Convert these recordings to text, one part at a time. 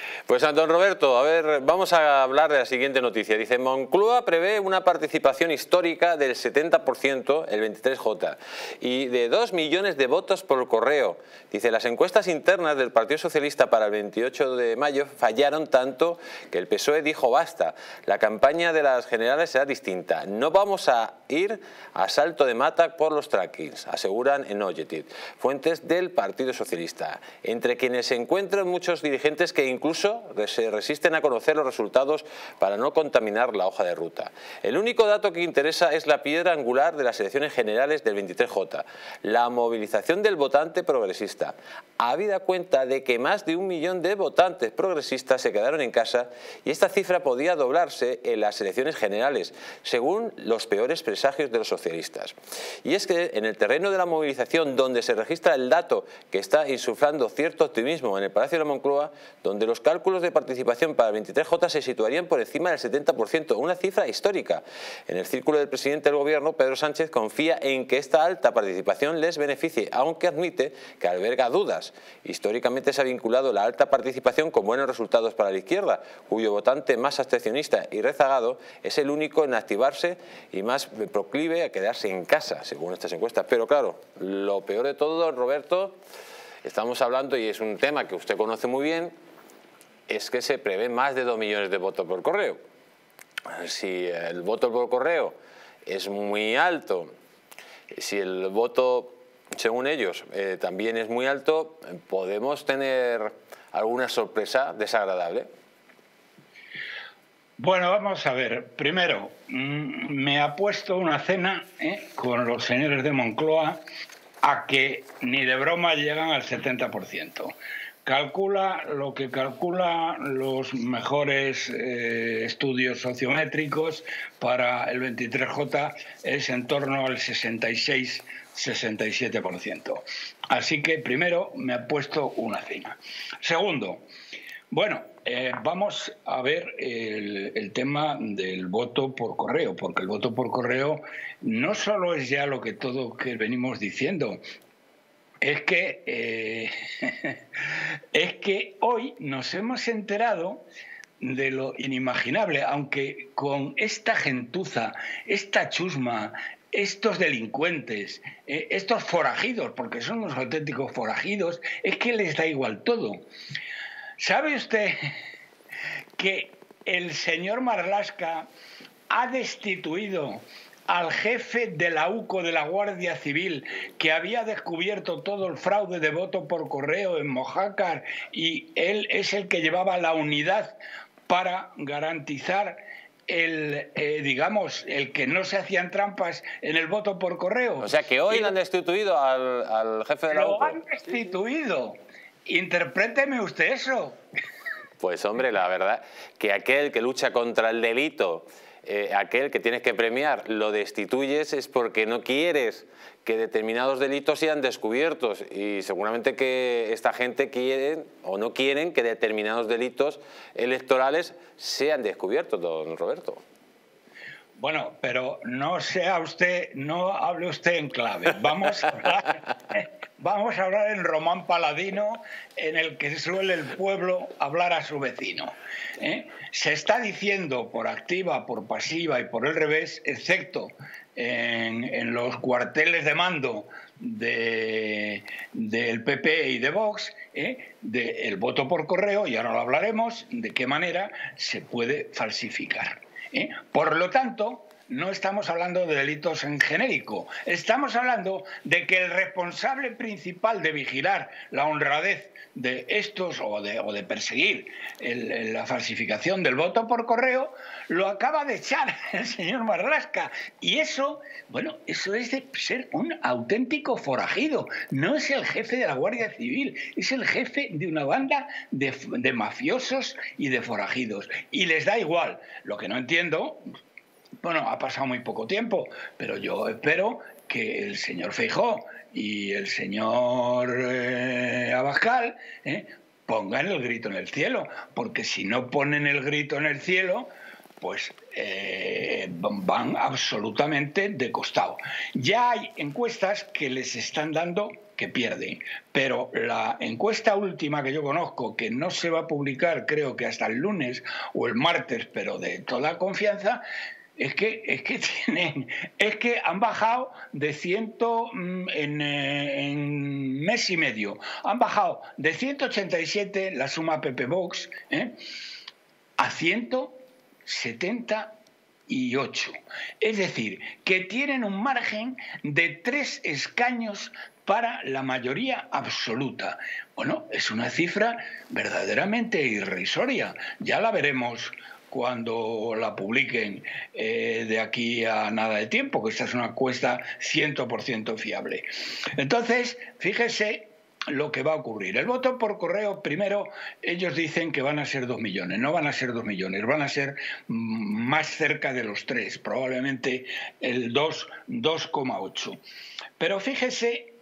Pues don Roberto, a ver, vamos a hablar de la siguiente noticia. Dice, Moncloa prevé una participación histórica del 70%, el 23J, y de 2 millones de votos por correo. Dice, las encuestas internas del Partido Socialista para el 28 de mayo fallaron tanto que el PSOE dijo basta. La campaña de las generales será distinta. No vamos a ir a salto de mata por los trackings, aseguran en Objective fuentes del Partido Socialista, entre quienes se encuentran muchos dirigentes que incluso se resisten a conocer los resultados para no contaminar la hoja de ruta. El único dato que interesa es la piedra angular de las elecciones generales del 23J, la movilización del votante progresista. Habida cuenta de que más de 1 millón de votantes progresistas se quedaron en casa y esta cifra podía doblarse en las elecciones generales, según los peores presagios de los socialistas. Y es que en el terreno de la movilización, donde se registra el dato que está insuflando cierto optimismo en el Palacio de la Moncloa, donde los cálculos de participación para el 23J se situarían por encima del 70%, una cifra histórica. En el círculo del presidente del gobierno, Pedro Sánchez confía en que esta alta participación les beneficie, aunque admite que alberga dudas. Históricamente se ha vinculado la alta participación con buenos resultados para la izquierda, cuyo votante más abstencionista y rezagado es el único en activarse y más proclive a quedarse en casa, según estas encuestas. Pero claro, lo peor de todo, don Roberto, estamos hablando, y es un tema que usted conoce muy bien, es que se prevé más de 2 millones de votos por correo. Si el voto por correo es muy alto, si el voto, según ellos, también es muy alto, podemos tener alguna sorpresa desagradable. Bueno, vamos a ver. Primero, me ha puesto una cena con los señores de Moncloa a que ni de broma llegan al 70%. Calcula lo que calculan los mejores estudios sociométricos para el 23J, es en torno al 66-67%. Así que primero me ha puesto una cena. Segundo, bueno, vamos a ver el tema del voto por correo, porque el voto por correo no solo es ya lo que todo que venimos diciendo. Es que hoy nos hemos enterado de lo inimaginable, aunque con esta gentuza, esta chusma, estos delincuentes, estos forajidos, porque son unos auténticos forajidos, es que les da igual todo. ¿Sabe usted que el señor Marlaska ha destituido al jefe de la UCO de la Guardia Civil, que había descubierto todo el fraude de voto por correo en Mojácar, y él es el que llevaba la unidad para garantizar digamos, el que no se hacían trampas en el voto por correo? O sea que hoy lo han destituido al jefe de la UCO. Lo han destituido. Interpréteme usted eso. Pues hombre, la verdad que aquel que lucha contra el delito, aquel que tienes que premiar, lo destituyes es porque no quieres que determinados delitos sean descubiertos, y seguramente que esta gente quiere o no quieren que determinados delitos electorales sean descubiertos, don Roberto. Bueno, pero no hable usted en clave. Vamos a hablar en román paladino, en el que suele el pueblo hablar a su vecino. Se está diciendo por activa, por pasiva y por el revés, excepto en los cuarteles de mando del PP y de Vox, del voto por correo, y ahora lo hablaremos, de qué manera se puede falsificar. Por lo tanto, no estamos hablando de delitos en genérico, estamos hablando de que el responsable principal de vigilar la honradez de estos o de perseguir la falsificación del voto por correo lo acaba de echar el señor Marlaska, y eso, bueno, eso es de ser un auténtico forajido. No es el jefe de la Guardia Civil, es el jefe de una banda de mafiosos y de forajidos, y les da igual. Lo que no entiendo, bueno, ha pasado muy poco tiempo, pero yo espero que el señor Feijóo y el señor Abascal pongan el grito en el cielo, porque si no ponen el grito en el cielo, pues van absolutamente de costado. Ya hay encuestas que les están dando que pierde. Pero la encuesta última que yo conozco, que no se va a publicar creo que hasta el lunes o el martes, pero de toda confianza, es que han bajado de en mes y medio. Han bajado de 187 la suma PP Vox a 178. Es decir, que tienen un margen de 3 escaños para la mayoría absoluta. Bueno, es una cifra verdaderamente irrisoria. Ya la veremos cuando la publiquen de aquí a nada de tiempo, que esta es una encuesta 100% fiable. Entonces, fíjese lo que va a ocurrir. El voto por correo, primero, ellos dicen que van a ser 2 millones. No van a ser 2 millones, van a ser más cerca de los 3, probablemente el 2,8. Pero fíjese,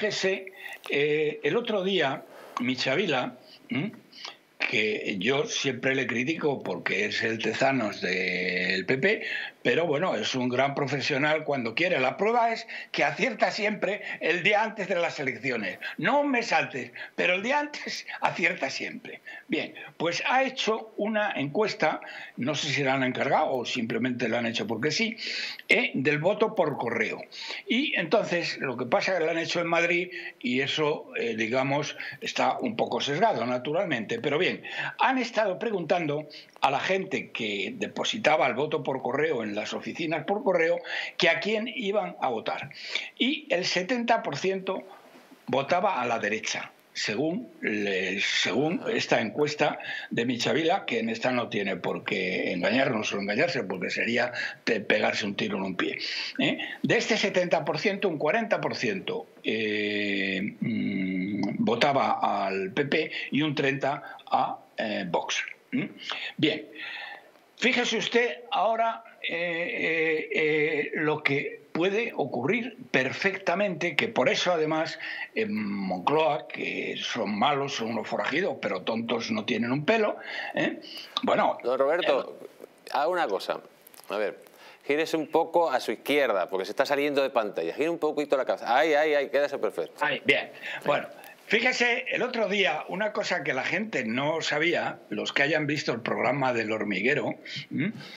el otro día, Michavila, que yo siempre le critico porque es el Tezanos del PP, pero bueno, es un gran profesional cuando quiere. La prueba es que acierta siempre el día antes de las elecciones. No un mes antes, pero el día antes acierta siempre. Bien, pues ha hecho una encuesta, no sé si la han encargado o simplemente la han hecho porque sí, del voto por correo. Y entonces lo que pasa es que la han hecho en Madrid y eso, digamos, está un poco sesgado, naturalmente. Pero bien, han estado preguntando a la gente que depositaba el voto por correo en las oficinas por correo que a quién iban a votar. Y el 70% votaba a la derecha, según esta encuesta de Michavila, que en esta no tiene por qué engañarnos o engañarse, porque sería pegarse un tiro en un pie. De este 70%, un 40% votaba al PP y un 30% a Vox. Bien, fíjese usted ahora lo que puede ocurrir perfectamente, que por eso además en Moncloa, que son malos, son unos forajidos, pero tontos no tienen un pelo, bueno... Don Roberto, haga una cosa, a ver, gírese un poco a su izquierda, porque se está saliendo de pantalla, gire un poquito la cabeza, ahí, quédase perfecto. Ahí, bien, bueno... Fíjese, el otro día, una cosa que la gente no sabía, los que hayan visto el programa del hormiguero,